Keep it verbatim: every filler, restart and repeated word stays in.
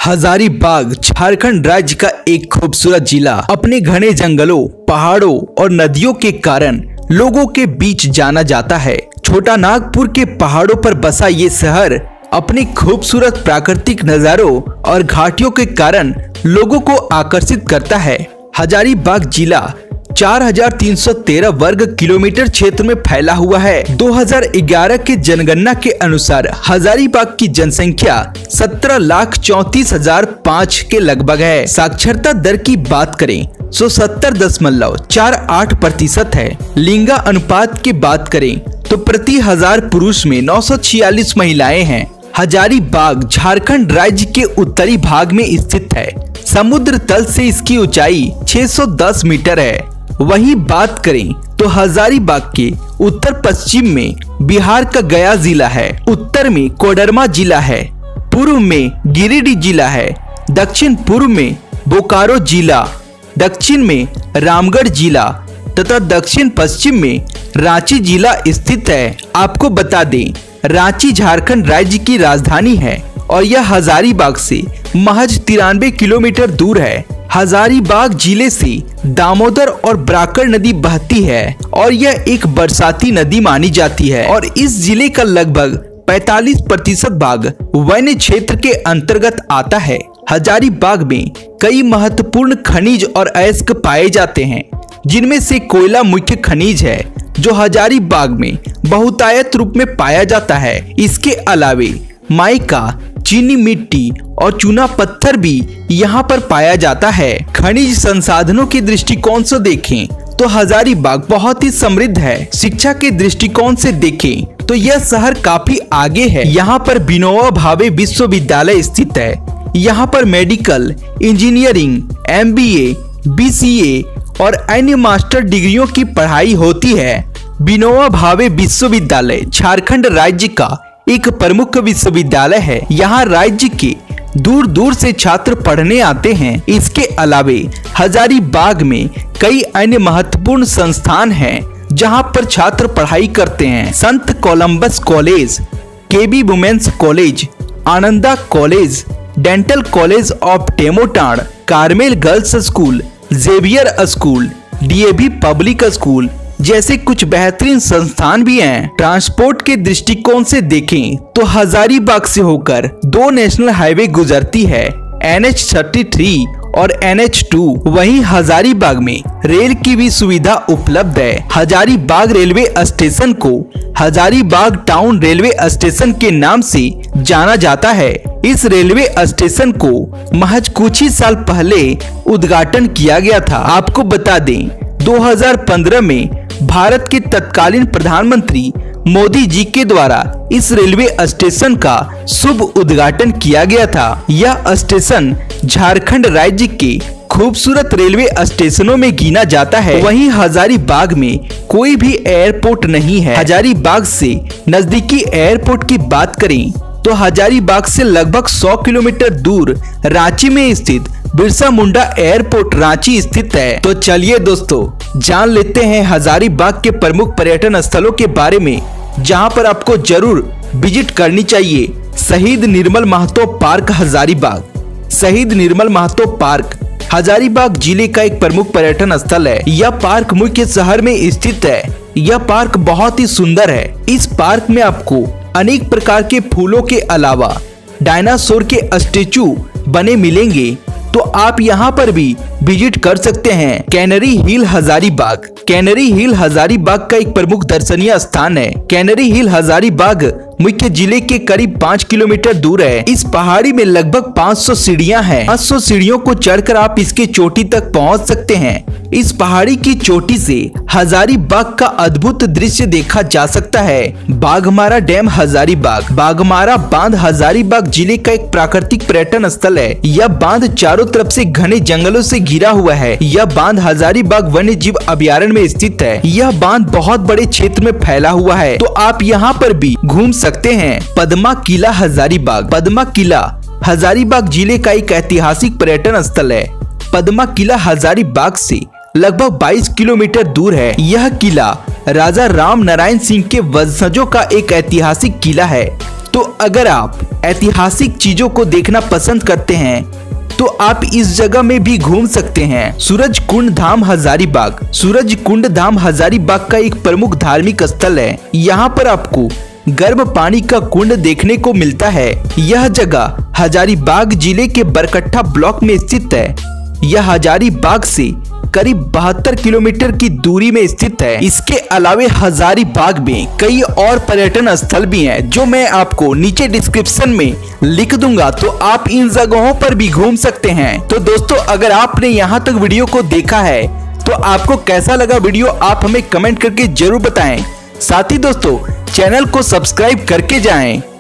हजारीबाग झारखंड राज्य का एक खूबसूरत जिला अपने घने जंगलों, पहाड़ों और नदियों के कारण लोगों के बीच जाना जाता है। छोटा नागपुर के पहाड़ों पर बसा ये शहर अपने खूबसूरत प्राकृतिक नजारों और घाटियों के कारण लोगों को आकर्षित करता है। हजारीबाग जिला चार हजार तीन सौ तेरह वर्ग किलोमीटर क्षेत्र में फैला हुआ है। दो हज़ार ग्यारह के जनगणना के अनुसार हजारीबाग की जनसंख्या सत्रह लाख चौंतीस हजार पाँच के लगभग है। साक्षरता दर की बात करें तो सत्तर दशमलव चार आठ प्रतिशत है। लिंगा अनुपात की बात करें तो प्रति हजार पुरुष में नौ सौ छियालीस महिलाएं हैं। हजारीबाग झारखंड राज्य के उत्तरी भाग में स्थित है। समुद्र तल से इसकी ऊंचाई छह सौ दस मीटर है। वहीं बात करें तो हजारीबाग के उत्तर पश्चिम में बिहार का गया जिला है, उत्तर में कोडरमा जिला है, पूर्व में गिरिडीह जिला है, दक्षिण पूर्व में बोकारो जिला, दक्षिण में रामगढ़ जिला तथा दक्षिण पश्चिम में रांची जिला स्थित है। आपको बता दें, रांची झारखंड राज्य की राजधानी है और यह हजारीबाग से महज तिरानवे किलोमीटर दूर है। हजारीबाग जिले से दामोदर और ब्राकर नदी बहती है और यह एक बरसाती नदी मानी जाती है और इस जिले का लगभग पैंतालीस प्रतिशत भाग वन्य क्षेत्र के अंतर्गत आता है। हजारीबाग में कई महत्वपूर्ण खनिज और अयस्क पाए जाते हैं, जिनमें से कोयला मुख्य खनिज है जो हजारीबाग में बहुतायत रूप में पाया जाता है। इसके अलावे माइका, चीनी मिट्टी और चूना पत्थर भी यहाँ पर पाया जाता है। खनिज संसाधनों के दृष्टिकोण से देखें तो हजारीबाग बहुत ही समृद्ध है। शिक्षा के दृष्टिकोण से देखें तो यह शहर काफी आगे है। यहाँ पर विनोबा भावे विश्वविद्यालय स्थित है। यहाँ पर medical, engineering, M B A, B C A और अन्य मास्टर डिग्रियों की पढ़ाई होती है। विनोबा भावे विश्वविद्यालय झारखंड राज्य का एक प्रमुख विश्वविद्यालय है। यहाँ राज्य के दूर दूर से छात्र पढ़ने आते हैं। इसके अलावे हजारीबाग में कई अन्य महत्वपूर्ण संस्थान हैं जहाँ पर छात्र पढ़ाई करते हैं। Saint Columbus college, K B women's college, Ananda college, dental college of टेमोटाण, Carmel girls school, Xavier school, D A V public school जैसे कुछ बेहतरीन संस्थान भी हैं। ट्रांसपोर्ट के दृष्टिकोण से देखें तो हजारीबाग से होकर दो नेशनल हाईवे गुजरती है, एन एच तैंतीस और एन एच दो। वहीं हजारीबाग में रेल की भी सुविधा उपलब्ध है। हजारीबाग रेलवे स्टेशन को हजारीबाग टाउन रेलवे स्टेशन के नाम से जाना जाता है। इस रेलवे स्टेशन को महज कुछ ही साल पहले उद्घाटन किया गया था। आपको बता दें, दो हज़ार पंद्रह में भारत के तत्कालीन प्रधानमंत्री मोदी जी के द्वारा इस रेलवे स्टेशन का शुभ उद्घाटन किया गया था। यह स्टेशन झारखंड राज्य के खूबसूरत रेलवे स्टेशनों में गिना जाता है। वहीं हजारीबाग में कोई भी एयरपोर्ट नहीं है। हजारीबाग से नजदीकी एयरपोर्ट की बात करें तो हजारीबाग से लगभग सौ किलोमीटर दूर रांची में स्थित बिरसा मुंडा एयरपोर्ट रांची स्थित है। तो चलिए दोस्तों, जान लेते हैं हजारीबाग के प्रमुख पर्यटन स्थलों के बारे में जहां पर आपको जरूर विजिट करनी चाहिए। शहीद निर्मल महतो पार्क हजारीबाग। शहीद निर्मल महतो पार्क हजारीबाग जिले का एक प्रमुख पर्यटन स्थल है। यह पार्क मुख्य शहर में स्थित है। यह पार्क बहुत ही सुंदर है। इस पार्क में आपको अनेक प्रकार के फूलों के अलावा डायनासोर के स्टेचू बने मिलेंगे, तो आप यहाँ पर भी विजिट कर सकते हैं। Canary hill Hazaribagh. Canary hill Hazaribagh का एक प्रमुख दर्शनीय स्थान है। कैनरी हिल हजारीबाग मुख्य जिले के करीब पाँच किलोमीटर दूर है। इस पहाड़ी में लगभग पाँच सौ सीढ़ियां हैं। पाँच सौ सीढ़ियों को चढ़कर आप इसके चोटी तक पहुंच सकते हैं। इस पहाड़ी की चोटी से हजारीबाग का अद्भुत दृश्य देखा जा सकता है। बाघमारा डैम हजारीबाग। बाघमारा बांध हजारीबाग जिले का एक प्राकृतिक पर्यटन स्थल है। यह बांध चारों तरफ से घने जंगलों से घिरा हुआ है। यह बांध हजारीबाग वन्य जीव अभयारण्य में स्थित है। यह बांध बहुत बड़े क्षेत्र में फैला हुआ है, तो आप यहाँ पर भी घूम सकते हैं। पद्मा किला हजारीबाग। पद्मा किला हजारीबाग जिले का एक ऐतिहासिक पर्यटन स्थल है। पद्मा किला हजारीबाग से लगभग बाईस किलोमीटर दूर है। यह किला राजा राम नारायण सिंह के वंशजों का एक ऐतिहासिक किला है। तो अगर आप ऐतिहासिक चीजों को देखना पसंद करते हैं तो आप इस जगह में भी घूम सकते हैं। सूरज कुंड धाम हजारीबाग। सूरज कुंड धाम हजारीबाग का एक प्रमुख धार्मिक स्थल है। यहाँ पर आपको गर्म पानी का कुंड देखने को मिलता है। यह जगह हजारीबाग जिले के बरकट्ठा ब्लॉक में स्थित है। यह हजारीबाग से करीब बहत्तर किलोमीटर की दूरी में स्थित है। इसके अलावे हजारीबाग में कई और पर्यटन स्थल भी हैं जो मैं आपको नीचे डिस्क्रिप्शन में लिख दूंगा, तो आप इन जगहों पर भी घूम सकते हैं। तो दोस्तों, अगर आपने यहाँ तक वीडियो को देखा है तो आपको कैसा लगा वीडियो, आप हमें कमेंट करके जरूर बताएं। साथ ही दोस्तों, चैनल को सब्सक्राइब करके जाएं।